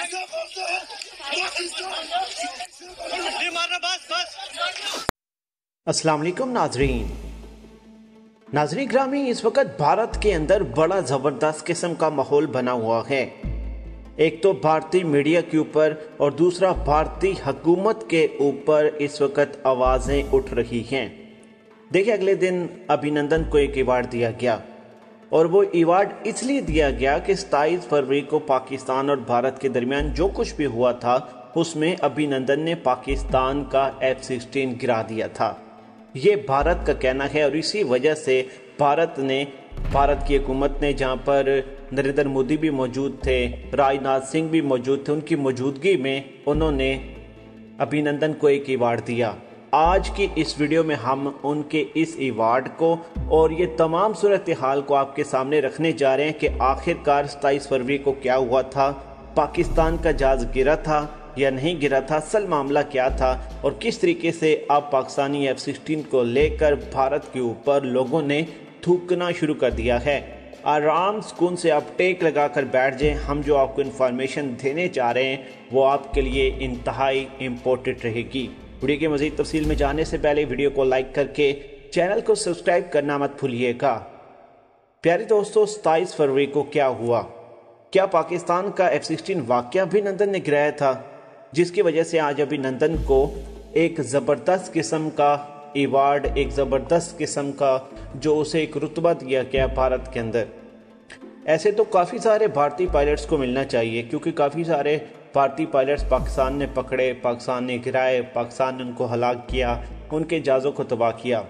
ऐसा बोलते हैं पाकिस्तान मारना बस। अस्सलाम वालेकुम नाजरीन ग्रामी, इस वक्त भारत के अंदर बड़ा ज़बरदस्त किस्म का माहौल बना हुआ है। एक तो भारतीय मीडिया के ऊपर और दूसरा भारतीय हुकूमत के ऊपर इस वक्त आवाज़ें उठ रही हैं। देखिए, अगले दिन अभिनंदन को एक अवार्ड दिया गया और वो अवार्ड इसलिए दिया गया कि 27 फरवरी को पाकिस्तान और भारत के दरमियान जो कुछ भी हुआ था उसमें अभिनंदन ने पाकिस्तान का F-16 गिरा दिया था। ये भारत का कहना है और इसी वजह से भारत की हुकूमत ने, जहाँ पर नरेंद्र मोदी भी मौजूद थे, राजनाथ सिंह भी मौजूद थे, उनकी मौजूदगी में उन्होंने अभिनंदन को एक अवार्ड दिया। आज की इस वीडियो में हम उनके इस अवार्ड को और ये तमाम सूरत हाल को आपके सामने रखने जा रहे हैं कि आखिरकार 27 फरवरी को क्या हुआ था, पाकिस्तान का जहाज गिरा था या नहीं गिरा था, असल मामला क्या था और किस तरीके से अब पाकिस्तानी F-16 को लेकर भारत के ऊपर लोगों ने थूकना शुरू कर दिया है। आराम सुकून से आप टेक लगा कर बैठ जाएं। हम जो आपको इन्फॉर्मेशन देने जा रहे हैं वो आपके लिए इंतहाई इम्पोर्टेंट रहेगी। वीडियो के मज़ीद तफसील में जाने से पहले वीडियो को लाइक करके चैनल को सब्सक्राइब करना मत भूलिएगा। प्यारे दोस्तों, 27 फरवरी को क्या हुआ? क्या पाकिस्तान का F-16 वाकया अभिनंदन ने गिराया था, जिसकी वजह से आज अभिनंदन को एक ज़बरदस्त किस्म का अवार्ड, एक ज़बरदस्त किस्म का जो उसे एक रुतबा दिया गया भारत के अंदर। ऐसे तो काफ़ी सारे भारतीय पायलट्स को मिलना चाहिए, क्योंकि काफ़ी सारे भारतीय पायलट्स पाकिस्तान ने पकड़े, पाकिस्तान ने गिराए, पाकिस्तान ने उनको हलाक किया, उनके जहाज़ों को तबाह किया।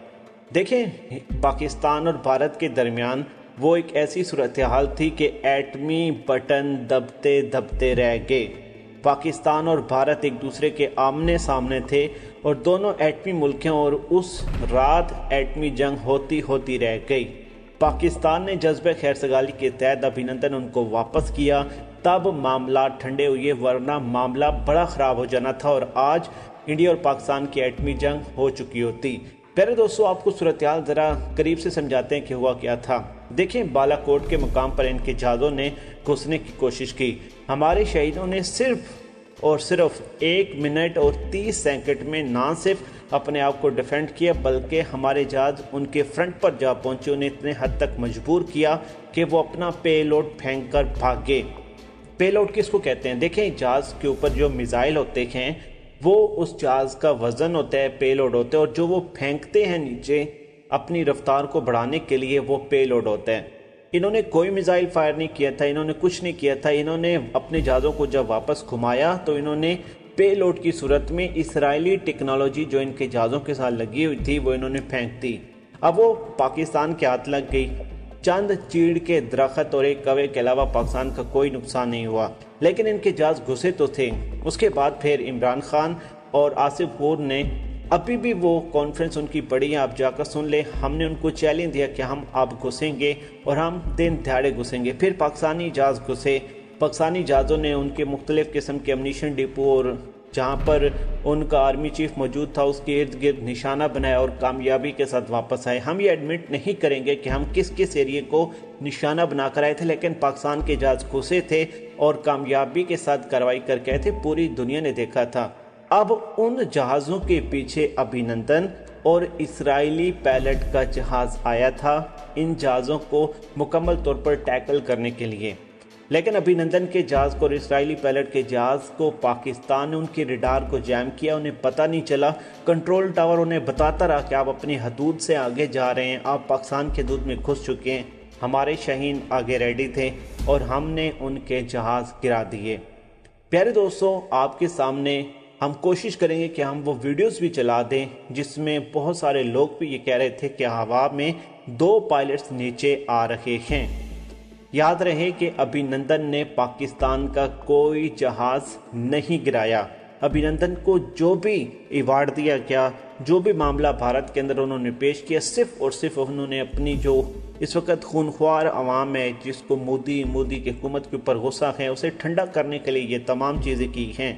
देखें, पाकिस्तान और भारत के दरमियान वो एक ऐसी सूरत हाल थी कि एटमी बटन दबते दबते रह गए। पाकिस्तान और भारत एक दूसरे के आमने सामने थे और दोनों एटमी मुल्क हैं और उस रात एटमी जंग होती होती रह गई। पाकिस्तान ने जज्बे खैर सगाली के तहत अभिनंदन उनको वापस किया, तब मामला ठंडे हुए, वरना मामला बड़ा ख़राब हो जाना था और आज इंडिया और पाकिस्तान की एटमी जंग हो चुकी होती। प्यारे दोस्तों, आपको सूरत हाल ज़रा करीब से समझाते हैं कि हुआ क्या था। देखें, बालाकोट के मुकाम पर इनके जहाज़ों ने घुसने की कोशिश की। हमारे शहीदों ने सिर्फ और सिर्फ 1 मिनट और 30 सेकंड में ना सिर्फ अपने आप को डिफेंड किया, बल्कि हमारे जहाज़ उनके फ्रंट पर जा पहुंचे। उन्हें इतने हद तक मजबूर किया कि वो अपना पेलोड फेंक कर भागे। पेलोड किसको कहते हैं? देखें, जहाज़ के ऊपर जो मिसाइल होते हैं वो उस जहाज़ का वज़न होता है, पेलोड होता है, और जो वो फेंकते हैं नीचे अपनी रफ्तार को बढ़ाने के लिए, वो पेलोड होता है। इन्होंने कोई मिसाइल फायर नहीं किया था, इन्होंने कुछ नहीं किया था। इन्होंने अपने जहाज़ों को जब वापस घुमाया तो इन्होंने पेलोड की सूरत में इजरायली टेक्नोलॉजी जो इनके जहाज़ों के साथ लगी हुई थी वो इन्होंने फेंक दी। अब वो पाकिस्तान के हाथ लग गई। चंद चीड़ के दरख्त और एक कौवे के अलावा पाकिस्तान का कोई नुकसान नहीं हुआ, लेकिन इनके जहाज़ घुसे तो थे। उसके बाद फिर इमरान खान और आसिफ हुर ने, अभी भी वो कॉन्फ्रेंस उनकी पड़ी है, आप जाकर सुन ले, हमने उनको चैलेंज दिया कि हम अब घुसेंगे और हम दिन दिहाड़े घुसेंगे। फिर पाकिस्तानी जहाज़ घुसे। पाकिस्तानी जहाज़ों ने उनके मुख्तलिफ किस्म के अम्यूनिशन डिपो और जहाँ पर उनका आर्मी चीफ मौजूद था उसके इर्द गिर्द निशाना बनाया और कामयाबी के साथ वापस आए। हम ये एडमिट नहीं करेंगे कि हम किस किस एरिए को निशाना बनाकर आए थे, लेकिन पाकिस्तान के जहाज़ घुसे थे और कामयाबी के साथ कार्रवाई करके आए थे, पूरी दुनिया ने देखा था। अब उन जहाज़ों के पीछे अभिनंदन और इजरायली पायलट का जहाज़ आया था इन जहाज़ों को मुकम्मल तौर पर टैकल करने के लिए, लेकिन अभिनंदन के जहाज़ को और इजरायली पायलट के जहाज़ को पाकिस्तान ने उनके रडार को जैम किया। उन्हें पता नहीं चला। कंट्रोल टावर उन्हें बताता रहा कि आप अपनी हदूद से आगे जा रहे हैं, आप पाकिस्तान के हदूद में घुस चुके हैं। हमारे शाहीन आगे रेडी थे और हमने उनके जहाज़ गिरा दिए। प्यारे दोस्तों, आपके सामने हम कोशिश करेंगे कि हम वो वीडियोस भी चला दें जिसमें बहुत सारे लोग भी ये कह रहे थे कि हवा में 2 पायलट्स नीचे आ रहे हैं। याद रहे कि अभिनंदन ने पाकिस्तान का कोई जहाज़ नहीं गिराया। अभिनंदन को जो भी अवार्ड दिया गया, जो भी मामला भारत के अंदर उन्होंने पेश किया, सिर्फ और सिर्फ उन्होंने अपनी जो इस वक्त खूनख्वार अवाम है जिसको मोदी की हुकूमत के ऊपर गुस्सा है, उसे ठंडा करने के लिए ये तमाम चीज़ें की हैं।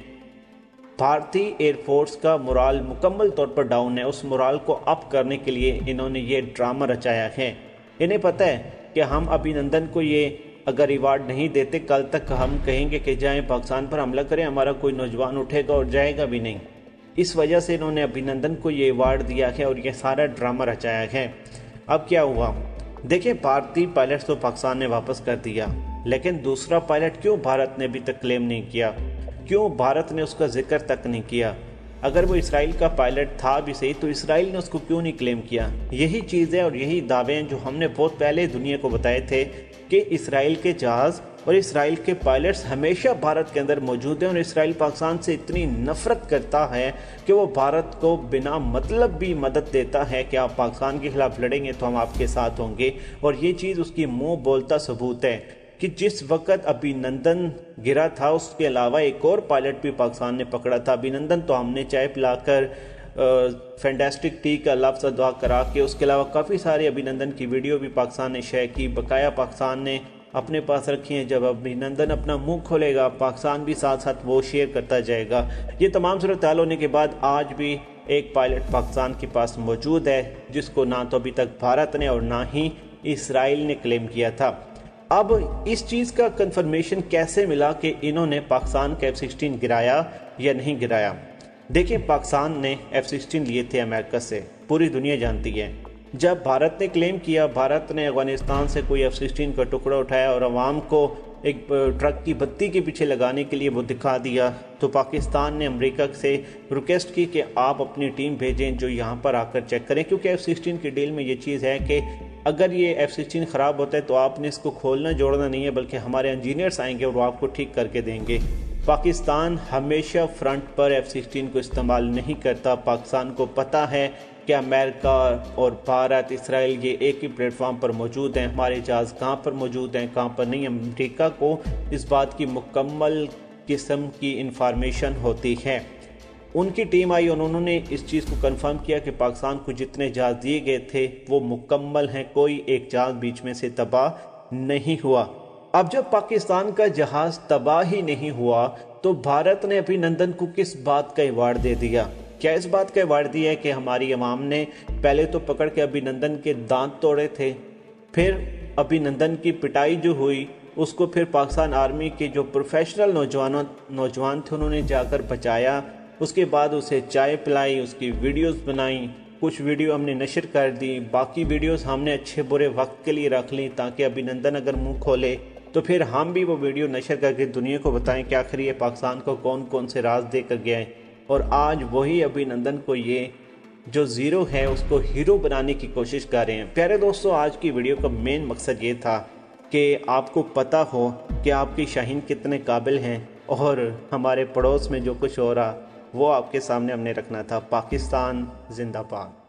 भारतीय एयरफोर्स का मोराल मुकम्मल तौर पर डाउन है। उस मोराल को अप करने के लिए इन्होंने ये ड्रामा रचाया है। इन्हें पता है कि हम अभिनंदन को ये अगर रिवार्ड नहीं देते कल तक हम कहेंगे कि जाएं पाकिस्तान पर हमला करें, हमारा कोई नौजवान उठेगा और जाएगा भी नहीं। इस वजह से इन्होंने अभिनंदन को ये अवार्ड दिया है और ये सारा ड्रामा रचाया है। अब क्या हुआ देखिए, भारतीय पायलट तो पाकिस्तान ने वापस कर दिया, लेकिन दूसरा पायलट क्यों भारत ने अभी तक क्लेम नहीं किया, क्यों भारत ने उसका जिक्र तक नहीं किया? अगर वो इसराइल का पायलट था भी सही तो इसराइल ने उसको क्यों नहीं क्लेम किया? यही चीज़ें और यही दावे हैं जो हमने बहुत पहले दुनिया को बताए थे कि इसराइल के जहाज़ और इसराइल के पायलट्स हमेशा भारत के अंदर मौजूद हैं और इसराइल पाकिस्तान से इतनी नफरत करता है कि वो भारत को बिना मतलब भी मदद देता है कि आप पाकिस्तान के खिलाफ लड़ेंगे तो हम आपके साथ होंगे। और ये चीज़ उसकी मुंह बोलता सबूत है कि जिस वक्त अभिनंदन गिरा था उसके अलावा एक और पायलट भी पाकिस्तान ने पकड़ा था। अभिनंदन तो हमने चाय पिलाकर फैंटास्टिक टी का लफ्ज़ अदा करा के, उसके अलावा काफ़ी सारे अभिनंदन की वीडियो भी पाकिस्तान ने शेयर की, बकाया पाकिस्तान ने अपने पास रखी हैं। जब अभिनंदन अपना मुंह खोलेगा पाकिस्तान भी साथ साथ वो शेयर करता जाएगा। ये तमाम सूरत हाल होने के बाद आज भी एक पायलट पाकिस्तान के पास मौजूद है जिसको ना तो अभी तक भारत ने और ना ही इसराइल ने क्लेम किया था। अब इस चीज़ का कंफर्मेशन कैसे मिला कि इन्होंने पाकिस्तान का F-16 गिराया या नहीं गिराया? देखिए, पाकिस्तान ने F-16 लिए थे अमेरिका से, पूरी दुनिया जानती है। जब भारत ने क्लेम किया, भारत ने अफगानिस्तान से कोई F-16 का टुकड़ा उठाया और अवाम को एक ट्रक की बत्ती के पीछे लगाने के लिए वो दिखा दिया, तो पाकिस्तान ने अमेरिका से रिक्वेस्ट की कि आप अपनी टीम भेजें जो यहाँ पर आकर चेक करें, क्योंकि F-16 की डील में ये चीज़ है कि अगर ये F-16 ख़राब होता है तो आपने इसको खोलना जोड़ना नहीं है, बल्कि हमारे इंजीनियर्स आएंगे और वो आपको ठीक करके देंगे। पाकिस्तान हमेशा फ्रंट पर F-16 को इस्तेमाल नहीं करता। पाकिस्तान को पता है कि अमेरिका और भारत, इसराइल ये एक ही प्लेटफॉर्म पर मौजूद हैं, हमारे जहाज़ कहाँ पर मौजूद हैं कहाँ पर नहीं। अमेरिका को इस बात की मुकम्मल किस्म की इंफॉर्मेशन होती है। उनकी टीम आई और उन्होंने इस चीज़ को कंफर्म किया कि पाकिस्तान को जितने जहाज़ दिए गए थे वो मुकम्मल हैं, कोई एक जहाज़ बीच में से तबाह नहीं हुआ। अब जब पाकिस्तान का जहाज़ तबाह ही नहीं हुआ तो भारत ने अभिनंदन को किस बात का अवार्ड दे दिया? क्या इस बात का अवार्ड दिया है कि हमारी अवाम ने पहले तो पकड़ के अभिनंदन के दांत तोड़े थे, फिर अभिनंदन की पिटाई जो हुई उसको फिर पाकिस्तान आर्मी के जो प्रोफेशनल नौजवान थे उन्होंने जाकर बचाया, उसके बाद उसे चाय पिलाई, उसकी वीडियोस बनाई, कुछ वीडियो हमने नशर कर दी, बाकी वीडियोस हमने अच्छे बुरे वक्त के लिए रख ली ताकि अभिनंदन अगर मुंह खोले तो फिर हम भी वो वीडियो नशर करके दुनिया को बताएं कि आखिर ये पाकिस्तान को कौन कौन से राज देकर गया है। और आज वही अभिनंदन को ये जो ज़ीरो है उसको हीरो बनाने की कोशिश कर रहे हैं। प्यारे दोस्तों, आज की वीडियो का मेन मकसद ये था कि आपको पता हो कि आपकी शाहीन कितने काबिल हैं और हमारे पड़ोस में जो कुछ हो रहा वो आपके सामने हमने रखना था। पाकिस्तान जिंदाबाद।